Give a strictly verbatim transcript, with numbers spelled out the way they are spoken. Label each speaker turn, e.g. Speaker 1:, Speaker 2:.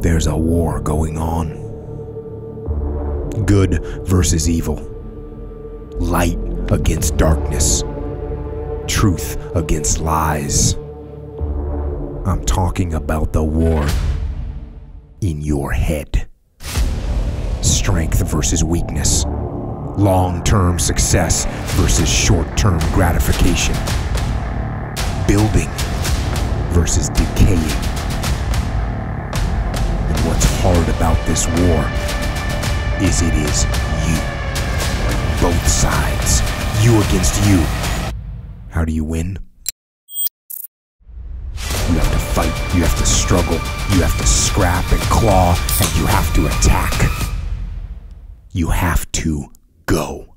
Speaker 1: There's a war going on. Good versus evil. Light against darkness. Truth against lies. I'm talking about the war in your head. Strength versus weakness. Long-term success versus short-term gratification. Building versus decaying. And what's hard about this war is it is you. Both sides. You against you. How do you win? You have to fight, you have to struggle, you have to scrap and claw, and you have to attack. You have to go.